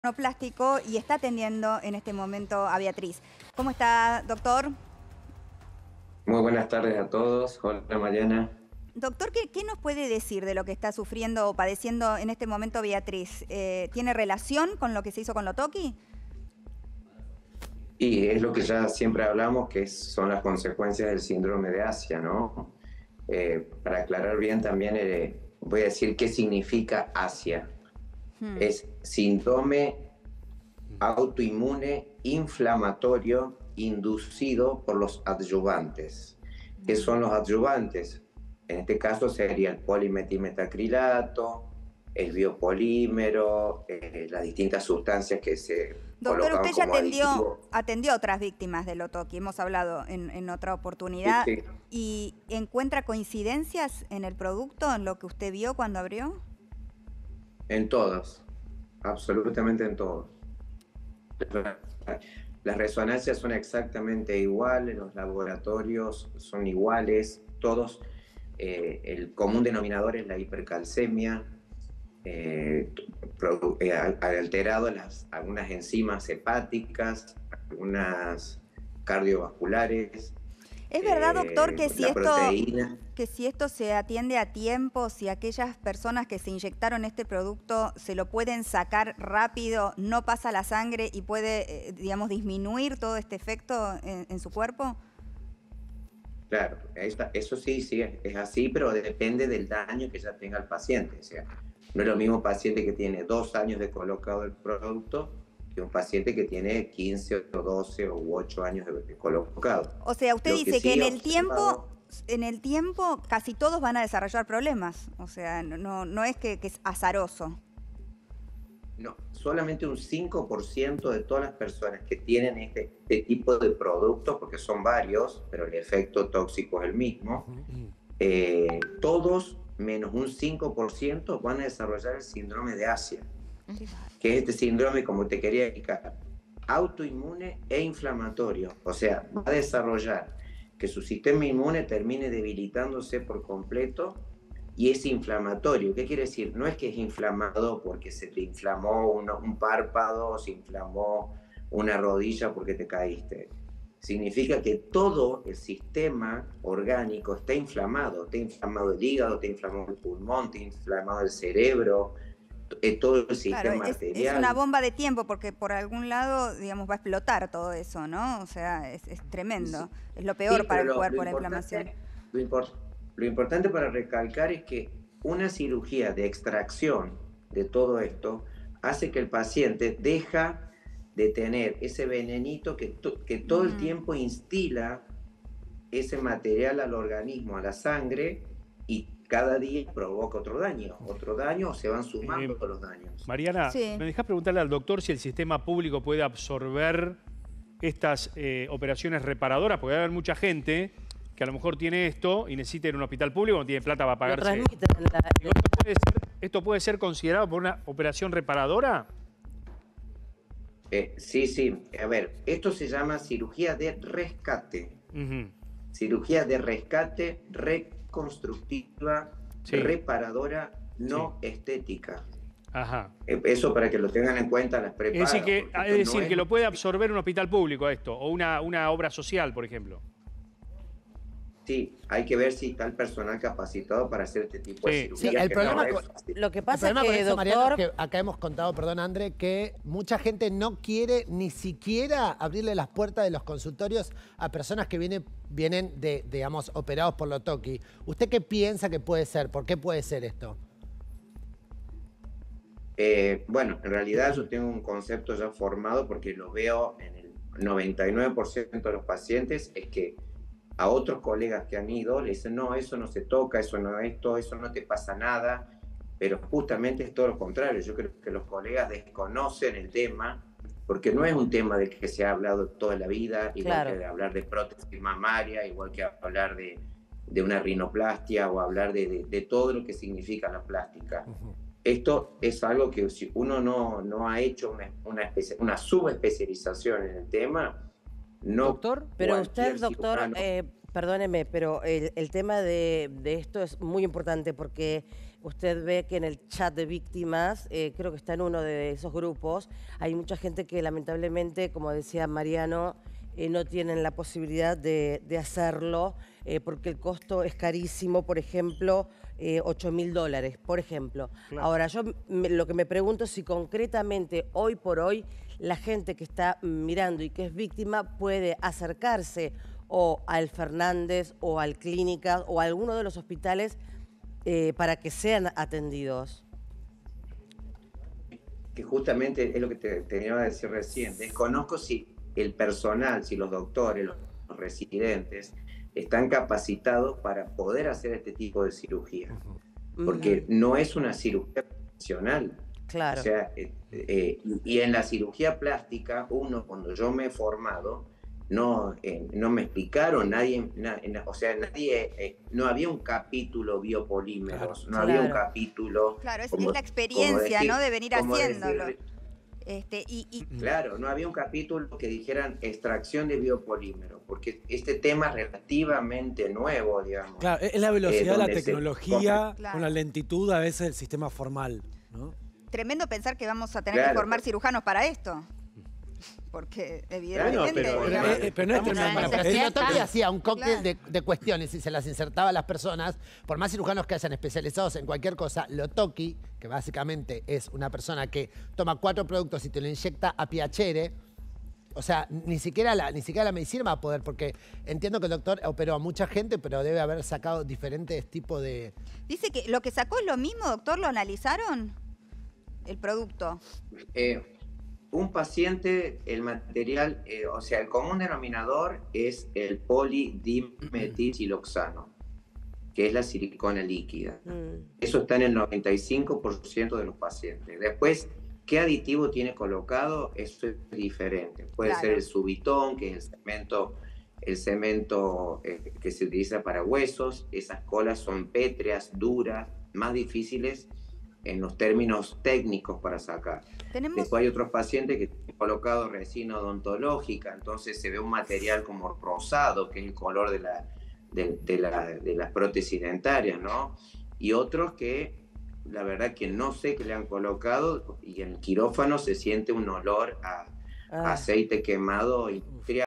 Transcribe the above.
Plástico y está atendiendo en este momento a Beatriz. ¿Cómo está, doctor? Muy buenas tardes a todos. Hola, Mariana. Doctor, ¿qué nos puede decir de lo que está sufriendo o padeciendo en este momento Beatriz? ¿Tiene relación con lo que se hizo con Lotoki? Y es lo que ya siempre hablamos, que son las consecuencias del síndrome de Asia, ¿no? Para aclarar bien también, voy a decir qué significa Asia. Es síndrome autoinmune inflamatorio inducido por los adyuvantes. ¿Qué son los adyuvantes? En este caso sería el polimetilmetacrilato, el biopolímero, las distintas sustancias que se Doctor, colocan usted ya como aditivos. atendió a otras víctimas de Lotoki, hemos hablado en otra Sí, oportunidad. sí, ¿Y encuentra coincidencias en el producto, en lo que usted vio cuando abrió? en todos, absolutamente en todos. Las resonancias son exactamente iguales, los laboratorios son iguales, todos. El común denominador es la hipercalcemia, alterado algunas enzimas hepáticas, algunas cardiovasculares, ¿Es verdad, doctor, la proteína. que si esto se atiende a tiempo, si aquellas personas que se inyectaron este producto se lo pueden sacar rápido, no pasa a la sangre y puede, digamos, disminuir todo este efecto en su cuerpo? Claro, eso sí, sí, es así, pero depende del daño que ya tenga el paciente. O sea, no es lo mismo un paciente que tiene 2 años de colocado el producto que un paciente que tiene 15 o 12 u 8 años de colocado. O sea, usted Lo que dice que sí he observado, en el tiempo casi todos van a desarrollar problemas. O sea, no es que es azaroso. no, solamente un 5% de todas las personas que tienen este tipo de productos, porque son varios, pero el efecto tóxico es el mismo, todos menos un 5% van a desarrollar el síndrome de Asia, que es este síndrome, como te quería explicar, autoinmune e inflamatorio. O sea, va a desarrollar que su sistema inmune termine debilitándose por completo y es inflamatorio. ¿Qué quiere decir? No es que es inflamado porque se te inflamó un párpado, se inflamó una rodilla porque te caíste. Significa que todo el sistema orgánico está inflamado el hígado, está inflamado el pulmón, está inflamado el cerebro, todo el Claro, sistema es una arterial. bomba de tiempo porque por algún lado, digamos, va a explotar todo eso, ¿no? O sea, es tremendo. Es lo peor Sí, para pero el cuerpo, la inflamación. lo, import- lo importante para recalcar es que una cirugía de extracción de todo esto hace que el paciente deja de tener ese venenito que todo el tiempo instila ese material al organismo, a la sangre, y cada día provoca otro daño o se van sumando los daños. Mariana, Sí. ¿me dejás preguntarle al doctor si el sistema público puede absorber estas operaciones reparadoras? Porque va a haber mucha gente que a lo mejor tiene esto y necesita ir a un hospital público, no tiene plata para Lo pagarse. transmiten Digo, ¿esto puede ser considerado por una operación reparadora? Sí, sí. A ver, esto se llama cirugía de rescate. Ujú. Cirugía de rescate reconstructiva, Sí, reparadora, sí. no estética. Ajá. Eso para que lo tengan en cuenta las Es preparadas. decir, que, porque es esto decir, no que es... lo puede absorber un hospital público esto, o una obra social, por ejemplo. Sí, hay que ver si está el personal capacitado para hacer este tipo de Sí. cirugía. Sí, el que problema no con- es fácil. Lo que El pasa es problema con que, eso, Mariano, doctor, es que acá hemos contado, perdón, André, que mucha gente no quiere ni siquiera abrirle las puertas de los consultorios a personas que vienen de, digamos, operados por Lotoki. ¿Usted qué piensa que puede ser? ¿Por qué puede ser esto? Bueno, en realidad yo tengo un concepto ya formado porque lo veo en el 99% de los pacientes, es que a otros colegas que han ido le dicen, no, eso no se toca, eso no esto, eso no te pasa nada, pero justamente es todo lo contrario. Yo creo que los colegas desconocen el tema, porque no es un tema del que se ha hablado toda la vida, igual claro, que hablar de prótesis mamaria, igual que hablar de una rinoplastia o hablar de todo lo que significa la plástica. Esto es algo que si uno no ha hecho una subespecialización en el tema, no pero usted, cualquier doctor, cirujano Perdóneme, pero el tema de esto es muy importante porque usted ve que en el chat de víctimas, creo que está en uno de esos grupos, hay mucha gente que lamentablemente, como decía Mariano, no tienen la posibilidad de hacerlo porque el costo es carísimo, por ejemplo, $8.000, por ejemplo. Claro. Ahora, yo lo que me pregunto es si concretamente, hoy por hoy, la gente que está mirando y que es víctima puede acercarse o al Fernández o al Clínicas o a alguno de los hospitales para que sean atendidos. Que justamente es lo que te iba a decir recién. Desconozco si el personal, si los doctores, los residentes, están capacitados para poder hacer este tipo de cirugía. Porque no es una cirugía profesional. Claro. O sea, y en la cirugía plástica, cuando yo me he formado, no me explicaron, no había un capítulo biopolímeros, no había un capítulo... Claro, es la experiencia, ¿no? De venir haciéndolo. Claro, no había un capítulo que dijeran extracción de biopolímeros, porque este tema es relativamente nuevo, digamos. Claro, es la velocidad de la tecnología con la lentitud a veces del sistema formal, ¿no? Tremendo pensar que vamos a tener que formar cirujanos para esto. Porque evidentemente... Pero no es tremendo. El Toki hacía un cóctel de cuestiones y se las insertaba a las personas, por más cirujanos que hayan especializados en cualquier cosa. Lo Toki, que básicamente es una persona que toma 4 productos y te lo inyecta a piacere, o sea, ni siquiera la medicina va a poder, porque entiendo que el doctor operó a mucha gente, pero debe haber sacado diferentes tipos de... Dice que lo que sacó es lo mismo, doctor, ¿lo analizaron? El producto. Un paciente, el material, o sea, el común denominador es el polidimetilsiloxano, que es la silicona líquida. Eso está en el 95% de los pacientes. Después, ¿qué aditivo tiene colocado? Eso es diferente. Puede ser el Subitón, que es el cemento que se utiliza para huesos. Esas colas son pétreas, duras, más difíciles en los términos técnicos para sacar. Después hay otros pacientes que tienen colocado resina odontológica, entonces se ve un material como rosado, que es el color de las prótesis dentarias, ¿no? Y otros que, la verdad que no sé qué le han colocado, y en el quirófano se siente un olor a aceite quemado industrial.